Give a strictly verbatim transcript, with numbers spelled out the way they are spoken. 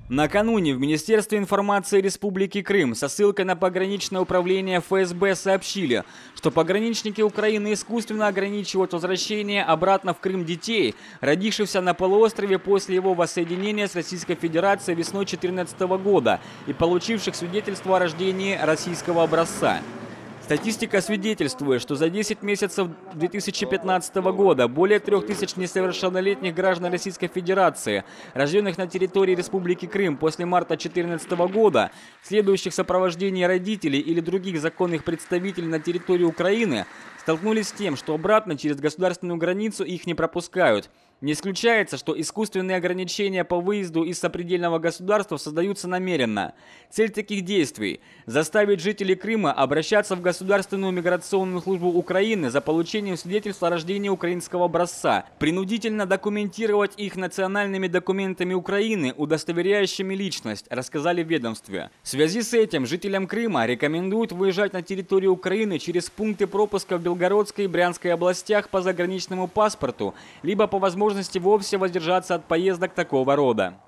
Накануне в Министерстве информации Республики Крым со ссылкой на пограничное управление эф эс бэ сообщили, что пограничники Украины искусственно ограничивают возвращение обратно в Крым детей, родившихся на полуострове после его воссоединения с Российской Федерацией весной две тысячи четырнадцатого года и получивших свидетельство о рождении российского образца. Статистика свидетельствует, что за десять месяцев две тысячи пятнадцатого года более трех тысяч несовершеннолетних граждан Российской Федерации, рожденных на территории Республики Крым после марта две тысячи четырнадцатого года, следующих в сопровождении родителей или других законных представителей на территории Украины, столкнулись с тем, что обратно через государственную границу их не пропускают. Не исключается, что искусственные ограничения по выезду из сопредельного государства создаются намеренно. Цель таких действий – заставить жителей Крыма обращаться в Государственную миграционную службу Украины за получением свидетельства о рождении украинского образца, принудительно документировать их национальными документами Украины, удостоверяющими личность, рассказали в ведомстве. В связи с этим жителям Крыма рекомендуют выезжать на территорию Украины через пункты пропуска в Белгородской и Брянской областях по заграничному паспорту, либо по возможности вовсе воздержаться от поездок такого рода.